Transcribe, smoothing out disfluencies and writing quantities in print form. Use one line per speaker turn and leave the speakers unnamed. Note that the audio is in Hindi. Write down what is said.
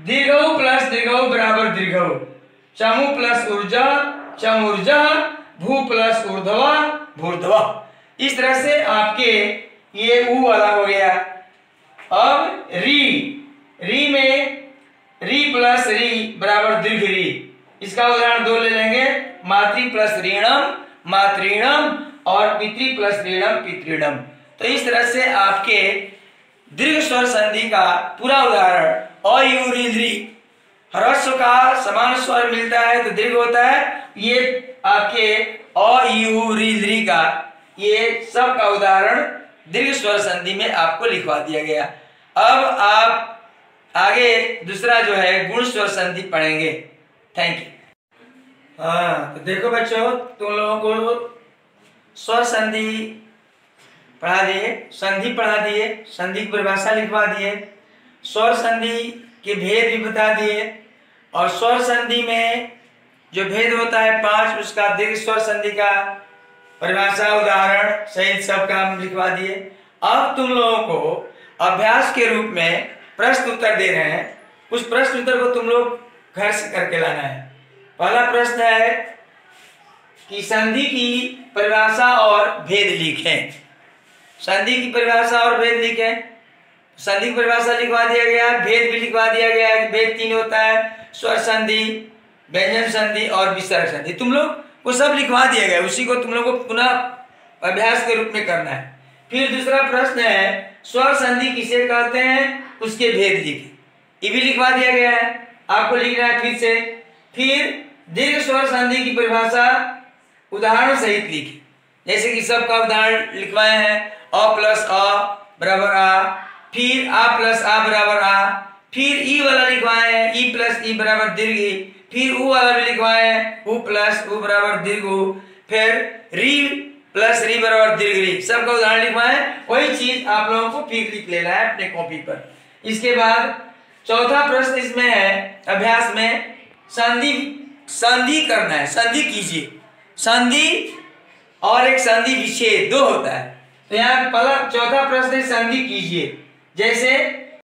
दीर्घऊ प्लस दीर्घऊ बराबर दीर्घऊ, चमु प्लस ऊर्जा चमूर्जा, भू प्लस ऊर्ध्वा भूर्ध्वा। इस तरह से आपके ये ऊ वाला हो गया। अब री में री प्लस री बराबर दीर्घ री। इसका उदाहरण दो ले लेंगे, मातृ प्लस ऋणम मातृणम और पितृ प्लस ऋणम पितृणम। तो इस तरह से आपके दीर्घ स्वर संधि का पूरा उदाहरण अ यू री री, ह्रस्व का समान स्वर मिलता है तो दीर्घ होता है। ये आपके अ यू री री का ये सब का उदाहरण दीर्घ स्वर संधि में आपको लिखवा दिया गया। अब आप आगे दूसरा जो है गुण स्वर संधि पढ़ेंगे। Thank you. हाँ, तो देखो बच्चों, तुम लोगों को स्वर संधि पढ़ा दिए, संधि पढ़ा दिए, संधि की परिभाषा लिखवा दिए, स्वर संधि के भेद भी बता दिए, और स्वर संधि में जो भेद होता है 5, उसका दीर्घ स्वर संधि का परिभाषा उदाहरण सहित सब काम लिखवा दिए। अब तुम लोगों को अभ्यास के रूप में प्रश्न उत्तर दे रहे हैं। उस प्रश्न उत्तर को तुम लोग घर से करके लाना है। पहला प्रश्न है कि संधि की परिभाषा और भेद लिखें। संधि की परिभाषा और भेद लिखें। संधि की परिभाषा लिखवा दिया गया, भेद भी लिखवा दिया गया है। भेद 3 होता है, स्वर संधि, व्यंजन संधि और विसर्ग संधि। तुम लोग को सब लिखवा दिया गया, उसी को तुम लोग को पुनः अभ्यास के रूप में करना है। फिर दूसरा प्रश्न है स्वर संधि किसे कहते हैं, उसके भेद लिखें। ये भी लिखवा दिया गया है, आपको लिखना है फिर से। फिर दीर्घ स्वर संधि की परिभाषा उदाहरण सहित लिखें, जैसे कि सबका उदाहरण लिखवाए हैं। अ प्लस अ बराबर आ, फिर आ प्लस आ बराबर आ, फिर ई वाला लिखवाए हैं ई प्लस ई बराबर दीर्घ ई, फिर ऊ वाला भी लिखवाए हैं ऊ प्लस ऊ बराबर दीर्घ ऊ, फिर री प्लस री बराबर दीर्घ री। सबका उदाहरण लिखवाए। वही चीज आप लोगों को फिर लिख लेना है अपने कॉपी पर। इसके बाद चौथा प्रश्न इसमें है अभ्यास में, संधि करना है, संधि कीजिए। संधि और एक संधि विच्छेद 2 होता है। तो यहाँ पहला चौथा प्रश्न है संधि कीजिए। जैसे